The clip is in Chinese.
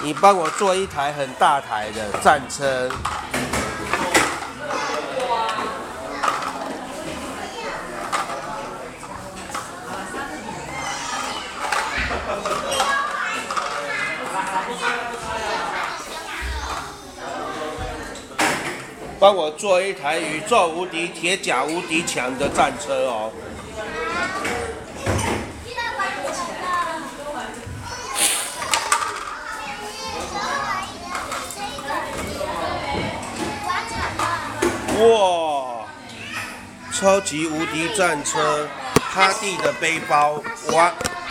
你帮我做一台很大台的战车。帮我做一台宇宙无敌、铁甲无敌强的战车哦。哇！超级无敌战车，哈蒂的背包，哇！